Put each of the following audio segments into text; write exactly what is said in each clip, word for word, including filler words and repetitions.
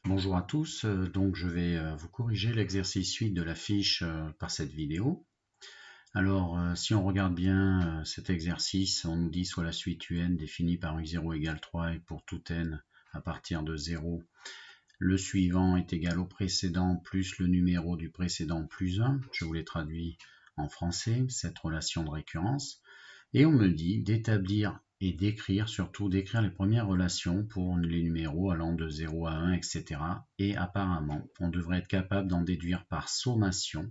Bonjour à tous, euh, donc je vais euh, vous corriger l'exercice suite de la fiche euh, par cette vidéo. Alors euh, si on regarde bien euh, cet exercice, on nous dit soit la suite un définie par u zéro égale trois et pour tout n à partir de zéro, le suivant est égal au précédent plus le numéro du précédent plus un. Je vous l'ai traduit en français, cette relation de récurrence. Et on me dit d'établir et d'écrire, surtout d'écrire les premières relations pour les numéros allant de zéro à un, et cetera. Et apparemment, on devrait être capable d'en déduire par sommation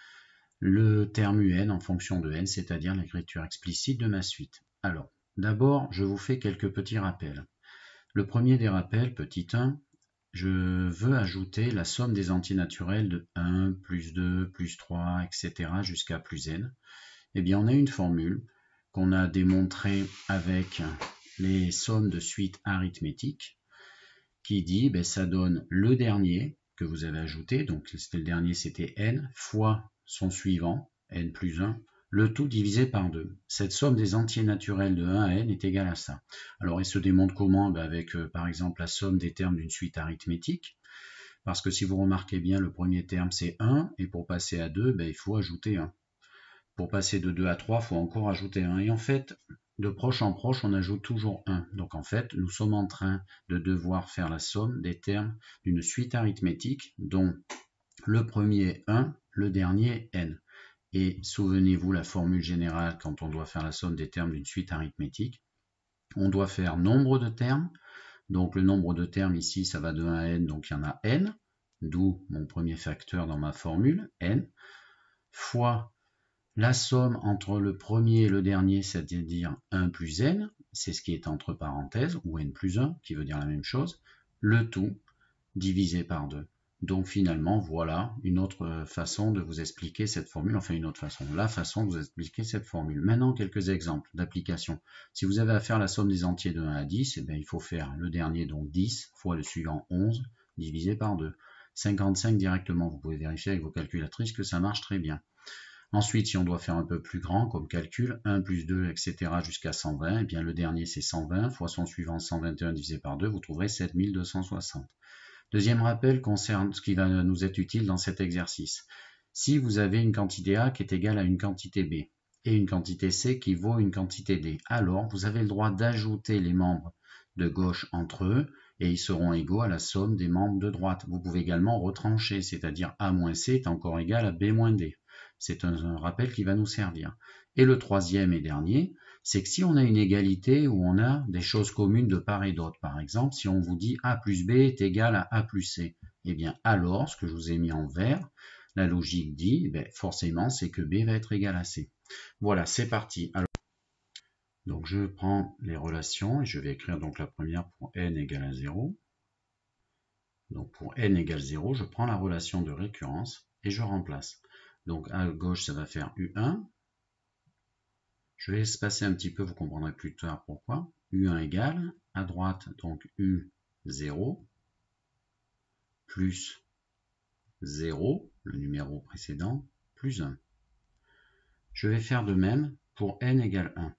le terme un en fonction de n, c'est-à-dire l'écriture explicite de ma suite. Alors, d'abord, je vous fais quelques petits rappels. Le premier des rappels, petit un, je veux ajouter la somme des entiers naturels de un, plus deux, plus trois, et cetera jusqu'à plus n. Eh bien, on a une formule qu'on a démontrée avec les sommes de suites arithmétiques qui dit, ben, ça donne le dernier que vous avez ajouté, donc c'était le dernier, c'était n, fois son suivant, n plus un, le tout divisé par deux. Cette somme des entiers naturels de un à n est égale à ça. Alors, il se démontre comment? Ben, avec, euh, par exemple, la somme des termes d'une suite arithmétique. Parce que si vous remarquez bien, le premier terme, c'est un, et pour passer à deux, ben, il faut ajouter un. Pour passer de deux à trois, il faut encore ajouter un. Et en fait, de proche en proche, on ajoute toujours un. Donc en fait, nous sommes en train de devoir faire la somme des termes d'une suite arithmétique dont le premier un, le dernier n. Et souvenez-vous la formule générale quand on doit faire la somme des termes d'une suite arithmétique. On doit faire nombre de termes. Donc le nombre de termes ici, ça va de un à n, donc il y en a n, d'où mon premier facteur dans ma formule, n, fois la somme entre le premier et le dernier, c'est-à-dire un plus n, c'est ce qui est entre parenthèses, ou n plus un, qui veut dire la même chose, le tout divisé par deux. Donc finalement, voilà une autre façon de vous expliquer cette formule, enfin une autre façon, la façon de vous expliquer cette formule. Maintenant, quelques exemples d'application. Si vous avez à faire la somme des entiers de un à dix, eh bien, il faut faire le dernier, donc dix, fois le suivant, onze, divisé par deux. cinquante-cinq directement, vous pouvez vérifier avec vos calculatrices que ça marche très bien. Ensuite, si on doit faire un peu plus grand comme calcul, un plus deux, et cetera jusqu'à cent vingt, et bien le dernier c'est cent vingt, fois son suivant cent vingt et un divisé par deux, vous trouverez sept mille deux cent soixante. Deuxième rappel concerne ce qui va nous être utile dans cet exercice. Si vous avez une quantité A qui est égale à une quantité B, et une quantité C qui vaut une quantité D, alors vous avez le droit d'ajouter les membres de gauche entre eux, et ils seront égaux à la somme des membres de droite. Vous pouvez également retrancher, c'est-à-dire A moins C est encore égal à B moins D. C'est un, un rappel qui va nous servir. Et le troisième et dernier, c'est que si on a une égalité où on a des choses communes de part et d'autre, par exemple, si on vous dit A plus B est égal à A plus C, eh bien alors, ce que je vous ai mis en vert, la logique dit, ben, forcément, c'est que B va être égal à C. Voilà, c'est parti. Alors, donc je prends les relations et je vais écrire donc la première pour n égale à zéro. Donc pour n égale zéro, je prends la relation de récurrence et je remplace. Donc à gauche, ça va faire u un. Je vais espacer un petit peu, vous comprendrez plus tard pourquoi. u un égale, à droite, donc u zéro, plus zéro, le numéro précédent, plus un. Je vais faire de même pour n égale un.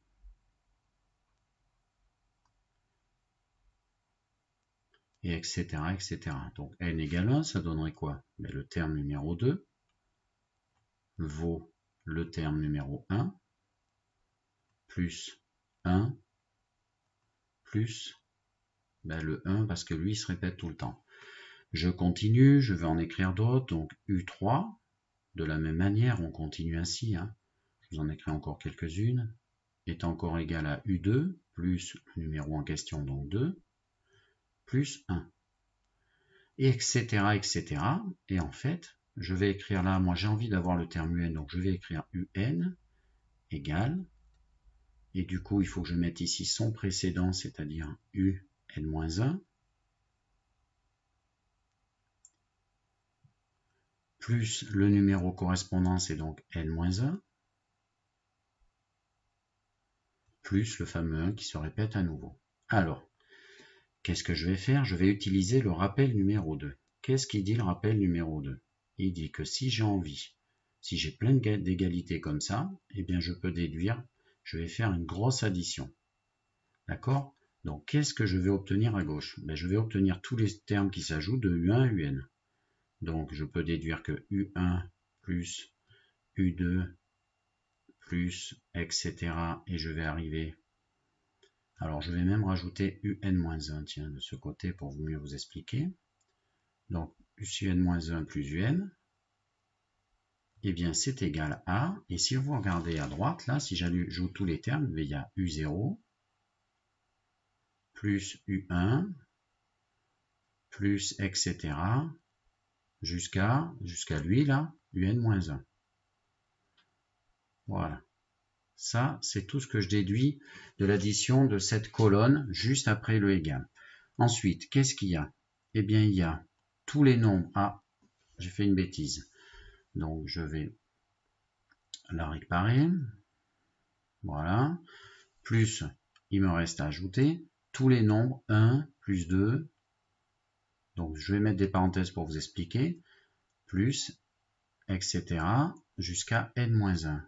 Et etc, et cetera. Donc n égale un, ça donnerait quoi? Mais le terme numéro deux vaut le terme numéro un, plus un, plus ben, le un, parce que lui, il se répète tout le temps. Je continue, je vais en écrire d'autres, donc u trois, de la même manière, on continue ainsi, hein. Je vous en écris encore quelques-unes, est encore égal à u deux, plus le numéro en question, donc deux, plus un, et etc, et cetera. Et en fait, je vais écrire là, moi j'ai envie d'avoir le terme un, donc je vais écrire un égale, et du coup il faut que je mette ici son précédent, c'est-à-dire un, plus le numéro correspondant, c'est donc n-un, plus le fameux un qui se répète à nouveau. Alors, qu'est-ce que je vais faire? Je vais utiliser le rappel numéro deux. Qu'est-ce qu'il dit le rappel numéro deux? Il dit que si j'ai envie, si j'ai plein d'égalités comme ça, eh bien je peux déduire, je vais faire une grosse addition. D'accord? Donc, qu'est-ce que je vais obtenir à gauche? Ben, je vais obtenir tous les termes qui s'ajoutent de U un à U N. Donc, je peux déduire que U un plus U deux plus, et cetera. Et je vais arriver... Alors, je vais même rajouter U N moins un, tiens, de ce côté pour mieux vous expliquer. Donc, U N moins un plus U N, eh bien, c'est égal à... Et si vous regardez à droite, là, si j'ajoute tous les termes, il y a U zéro plus U un plus, et cetera. Jusqu'à jusqu'à lui, là, U N moins un. Voilà. Ça, c'est tout ce que je déduis de l'addition de cette colonne juste après le égal. Ensuite, qu'est-ce qu'il y a? Eh bien, il y a tous les nombres. Ah, j'ai fait une bêtise. Donc, je vais la réparer. Voilà. Plus, il me reste à ajouter tous les nombres un, plus deux. Donc, je vais mettre des parenthèses pour vous expliquer. Plus, et cetera. Jusqu'à n moins un.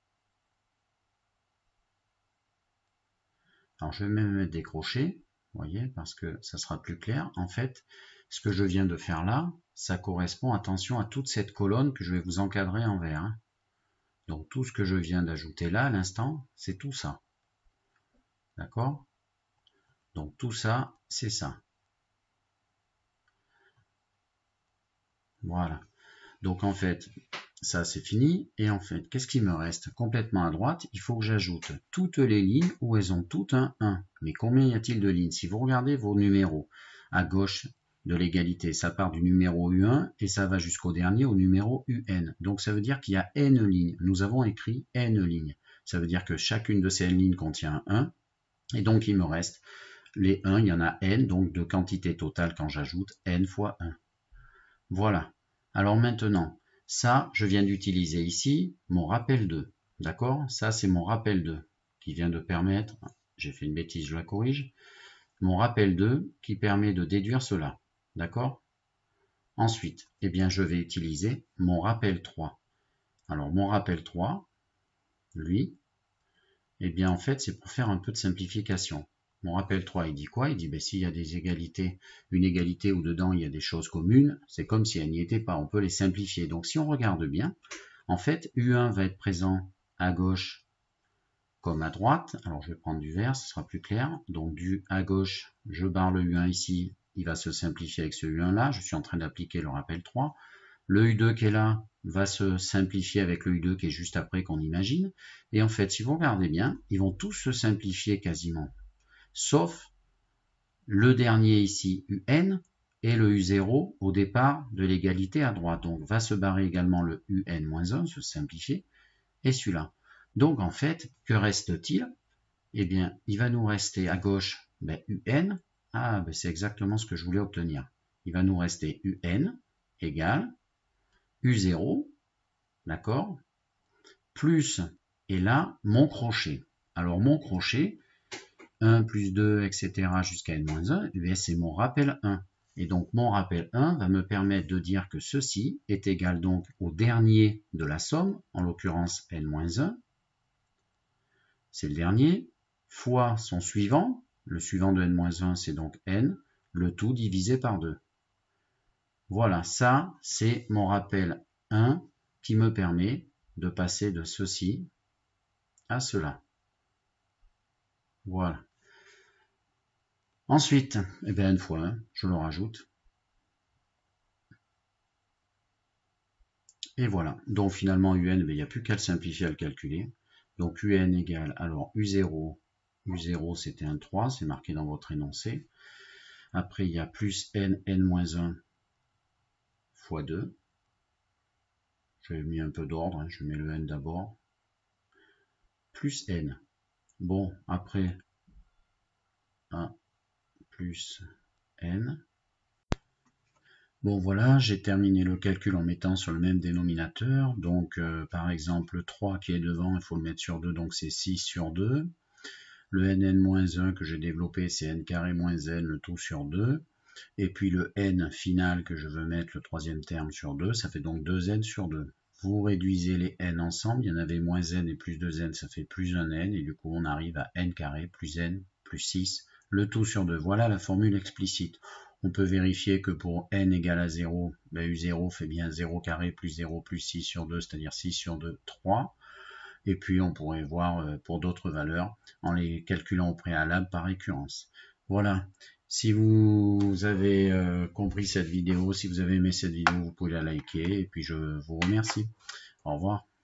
Alors, je vais même mettre des crochets, vous voyez, parce que ça sera plus clair. En fait, ce que je viens de faire là, ça correspond, attention, à toute cette colonne que je vais vous encadrer en vert. Hein. Donc, tout ce que je viens d'ajouter là, à l'instant, c'est tout ça. D'accord? Donc, tout ça, c'est ça. Voilà. Donc, en fait, ça, c'est fini. Et en fait, qu'est-ce qui me reste? Complètement à droite, il faut que j'ajoute toutes les lignes où elles ont toutes un un. Mais combien y a-t-il de lignes? Si vous regardez vos numéros à gauche de l'égalité, ça part du numéro U un et ça va jusqu'au dernier, au numéro U N. Donc, ça veut dire qu'il y a N lignes. Nous avons écrit N lignes. Ça veut dire que chacune de ces N lignes contient un un. Et donc, il me reste les un, il y en a N, donc de quantité totale quand j'ajoute N fois un. Voilà. Alors maintenant, ça, je viens d'utiliser ici mon rappel deux. D'accord? Ça, c'est mon rappel deux qui vient de permettre, j'ai fait une bêtise, je la corrige, mon rappel deux qui permet de déduire cela. D'accord? Ensuite, eh bien, je vais utiliser mon rappel trois. Alors, mon rappel trois, lui, eh bien, en fait, c'est pour faire un peu de simplification. Mon rappel trois, il dit quoi? Il dit, ben, s'il y a des égalités, une égalité où dedans il y a des choses communes, c'est comme si elles n'y étaient pas, on peut les simplifier. Donc si on regarde bien, en fait, U un va être présent à gauche comme à droite. Alors je vais prendre du vert, ce sera plus clair. Donc du à gauche, je barre le U un ici, il va se simplifier avec ce U un là, je suis en train d'appliquer le rappel trois. Le U deux qui est là va se simplifier avec le U deux qui est juste après qu'on imagine. Et en fait, si vous regardez bien, ils vont tous se simplifier quasiment. Sauf le dernier ici, U N, et le U zéro au départ de l'égalité à droite. Donc, va se barrer également le U N moins un, se simplifier, et celui-là. Donc, en fait, que reste-t-il? Eh bien, il va nous rester à gauche ben, U N. Ah, ben, c'est exactement ce que je voulais obtenir. Il va nous rester U N égale U zéro, d'accord, plus, et là, mon crochet. Alors, mon crochet, un plus deux, et cetera jusqu'à n moins un, c'est mon rappel un. Et donc mon rappel un va me permettre de dire que ceci est égal donc au dernier de la somme, en l'occurrence n moins un, c'est le dernier, fois son suivant, le suivant de n moins un c'est donc n, le tout divisé par deux. Voilà, ça c'est mon rappel un qui me permet de passer de ceci à cela. Voilà. Ensuite, eh bien, n fois un, je le rajoute. Et voilà. Donc finalement, U N, il n'y a plus qu'à le simplifier, à le calculer. Donc U N égale, alors U zéro, U zéro c'était un trois, c'est marqué dans votre énoncé. Après, il y a plus N, N moins un fois deux. J'ai mis un peu d'ordre, hein, je mets le N d'abord. Plus N. Bon, après, un plus N. Bon voilà, j'ai terminé le calcul en mettant sur le même dénominateur. Donc euh, par exemple trois qui est devant, il faut le mettre sur deux, donc c'est six sur deux. Le N moins un que j'ai développé, c'est N carré moins N, le tout sur deux. Et puis le N final que je veux mettre, le troisième terme sur deux, ça fait donc deux N sur deux. Vous réduisez les N ensemble, il y en avait moins N et plus deux N, ça fait plus un N. Et du coup, on arrive à N carré plus N plus six, le tout sur deux. Voilà la formule explicite. On peut vérifier que pour n égale à zéro, ben U zéro fait bien zéro carré plus zéro plus six sur deux, c'est-à-dire six sur deux, trois. Et puis on pourrait voir pour d'autres valeurs en les calculant au préalable par récurrence. Voilà. Si vous avez compris cette vidéo, si vous avez aimé cette vidéo, vous pouvez la liker. Et puis je vous remercie. Au revoir.